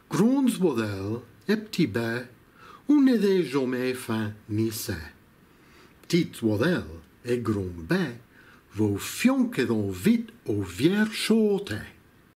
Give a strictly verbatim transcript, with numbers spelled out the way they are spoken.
Grands modèles et petits baies, on n'était jamais fin ni c'est. Petites modèles et grands baies, vos fions que l'on vite aux vierges chaudes.